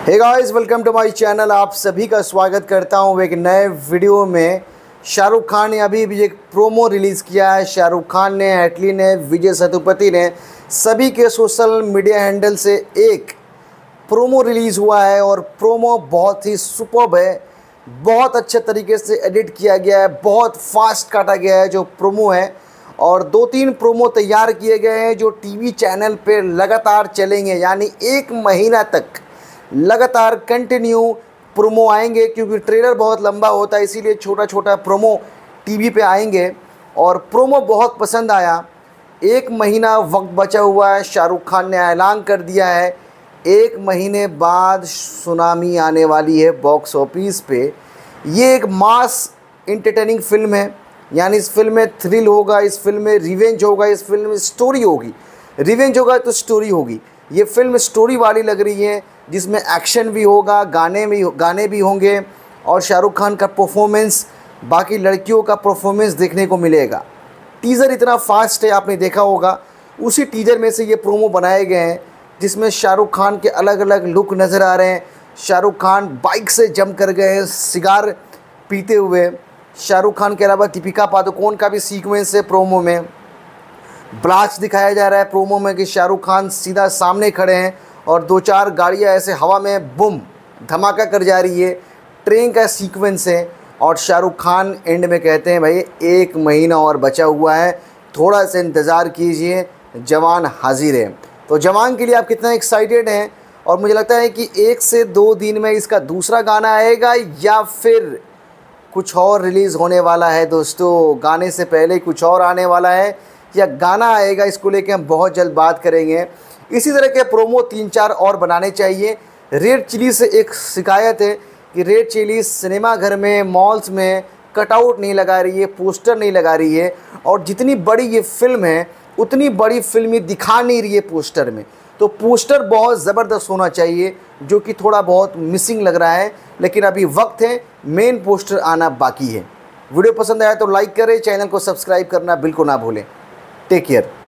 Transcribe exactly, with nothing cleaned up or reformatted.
Hey guys, welcome to my channel. आप सभी का स्वागत करता हूं एक नए वीडियो में। शाहरुख खान ने अभी भी एक प्रोमो रिलीज़ किया है। शाहरुख खान ने, एटली ने, विजय सेतुपति ने सभी के सोशल मीडिया हैंडल से एक प्रोमो रिलीज़ हुआ है और प्रोमो बहुत ही सुपर्ब है। बहुत अच्छे तरीके से एडिट किया गया है, बहुत फास्ट काटा गया है जो प्रोमो है। और दो तीन प्रोमो तैयार किए गए हैं जो टीवी चैनल पे लगातार चलेंगे, यानी एक महीना तक लगातार कंटिन्यू प्रोमो आएंगे, क्योंकि ट्रेलर बहुत लंबा होता है इसीलिए छोटा छोटा प्रोमो टीवी पे आएंगे। और प्रोमो बहुत पसंद आया। एक महीना वक्त बचा हुआ है। शाहरुख खान ने ऐलान कर दिया है एक महीने बाद सुनामी आने वाली है बॉक्स ऑफिस पे। ये एक मास इंटरटेनिंग फिल्म है, यानी इस फिल्म में थ्रिल होगा, इस फिल्म में रिवेंज होगा, इस फिल्म में स्टोरी होगी। रिवेंज होगा तो स्टोरी होगी। ये फिल्म स्टोरी वाली लग रही है, जिसमें एक्शन भी होगा, गाने भी गाने भी होंगे और शाहरुख खान का परफॉर्मेंस, बाकी लड़कियों का परफॉर्मेंस देखने को मिलेगा। टीज़र इतना फास्ट है, आपने देखा होगा। उसी टीज़र में से ये प्रोमो बनाए गए हैं जिसमें शाहरुख खान के अलग अलग लुक नज़र आ रहे हैं। शाहरुख खान बाइक से जंप कर गए हैं सिगार पीते हुए। शाहरुख खान के अलावा दीपिका पादुकोण का भी सीक्वेंस है प्रोमो में। ब्लास्ट दिखाया जा रहा है प्रोमो में कि शाहरुख खान सीधा सामने खड़े हैं और दो चार गाड़ियां ऐसे हवा में बुम धमाका कर जा रही है। ट्रेन का सीक्वेंस है और शाहरुख खान एंड में कहते हैं भाई एक महीना और बचा हुआ है, थोड़ा सा इंतज़ार कीजिए, जवान हाजिर है। तो जवान के लिए आप कितना एक्साइटेड हैं? और मुझे लगता है कि एक से दो दिन में इसका दूसरा गाना आएगा या फिर कुछ और रिलीज़ होने वाला है। दोस्तों, गाने से पहले कुछ और आने वाला है या गाना आएगा, इसको लेके हम बहुत जल्द बात करेंगे। इसी तरह के प्रोमो तीन चार और बनाने चाहिए। रेड चिली से एक शिकायत है कि रेड चिली सिनेमा घर में, मॉल्स में कटआउट नहीं लगा रही है, पोस्टर नहीं लगा रही है, और जितनी बड़ी ये फिल्म है उतनी बड़ी फिल्म ये दिखा नहीं रही है पोस्टर में। तो पोस्टर बहुत ज़बरदस्त होना चाहिए, जो कि थोड़ा बहुत मिसिंग लग रहा है, लेकिन अभी वक्त है, मेन पोस्टर आना बाकी है। वीडियो पसंद आया तो लाइक करें, चैनल को सब्सक्राइब करना बिल्कुल ना भूलें। Take care.